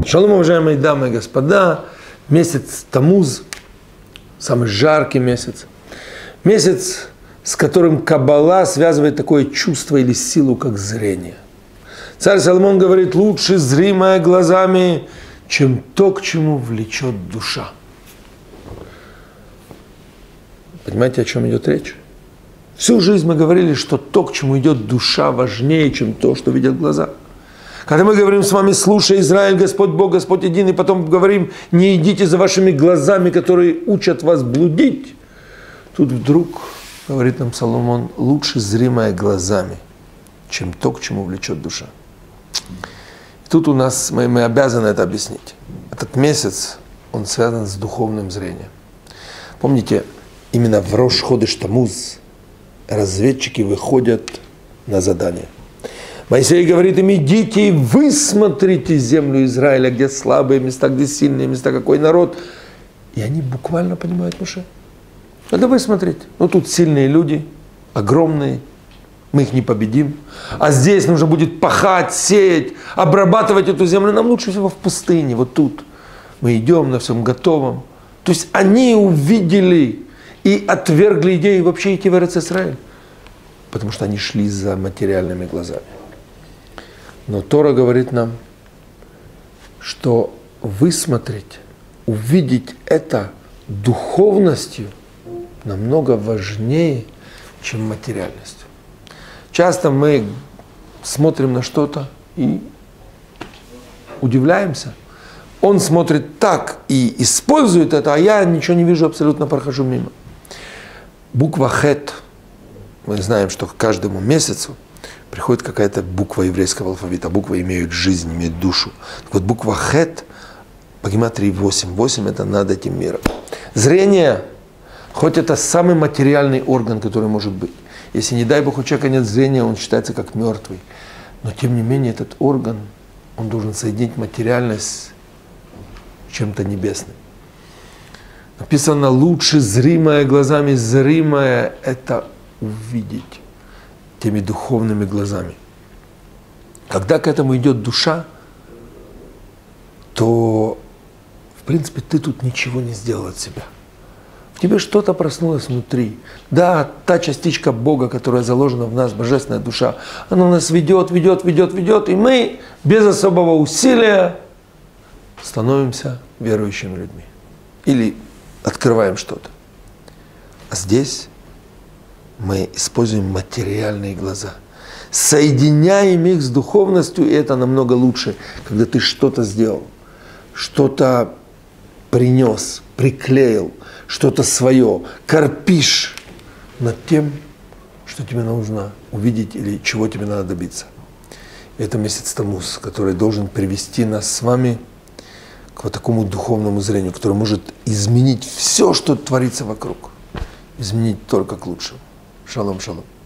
Шалом, уважаемые дамы и господа. Месяц Тамуз, самый жаркий месяц. Месяц, с которым Каббала связывает такое чувство или силу, как зрение. Царь Соломон говорит, лучше зримое глазами, чем то, к чему влечет душа. Понимаете, о чем идет речь? Всю жизнь мы говорили, что то, к чему идет душа, важнее, чем то, что видят глаза. Когда мы говорим с вами, слушай, Израиль, Господь Бог, Господь един, и потом говорим, не идите за вашими глазами, которые учат вас блудить, тут вдруг, говорит нам Соломон, лучше зримое глазами, чем то, к чему влечет душа. И тут у нас, мы обязаны это объяснить. Этот месяц, он связан с духовным зрением. Помните, именно в Рош ходеш Тамуз разведчики выходят на задание. Моисей говорит им, идите и высмотрите землю Израиля, где слабые места, где сильные места, какой народ. И они буквально понимают, Моше. Надо высмотреть. Но тут сильные люди, огромные, мы их не победим. А здесь нужно будет пахать, сеять, обрабатывать эту землю. Нам лучше всего в пустыне, вот тут. Мы идем на всем готовом. То есть они увидели и отвергли идею вообще идти в Эрец-Исраэль. Потому что они шли за материальными глазами. Но Тора говорит нам, что высмотреть, увидеть это духовностью намного важнее, чем материальностью. Часто мы смотрим на что-то и удивляемся. Он смотрит так и использует это, а я ничего не вижу, абсолютно прохожу мимо. Буква Хет. Мы знаем, что к каждому месяцу приходит какая-то буква еврейского алфавита. Буквы имеют жизнь, имеют душу. Так вот, буква Хет по гематрии 8. 8 – это над этим миром. Зрение, хоть это самый материальный орган, который может быть. Если, не дай Бог, у человека нет зрения, он считается как мертвый. Но, тем не менее, этот орган, он должен соединить материальность с чем-то небесным. Написано, лучше зримое глазами, зримое – это увидеть теми духовными глазами. Когда к этому идет душа, то, в принципе, ты тут ничего не сделал от себя. В тебе что-то проснулось внутри. Да, та частичка Бога, которая заложена в нас, божественная душа, она нас ведет, и мы без особого усилия становимся верующими людьми. Или открываем что-то. А здесь мы используем материальные глаза. Соединяем их с духовностью, и это намного лучше, когда ты что-то сделал, что-то принес, приклеил, что-то свое, корпишь над тем, что тебе нужно увидеть или чего тебе надо добиться. Это месяц Тамуз, который должен привести нас с вами к вот такому духовному зрению, которое может изменить все, что творится вокруг. Изменить только к лучшему. Шалом, шалом.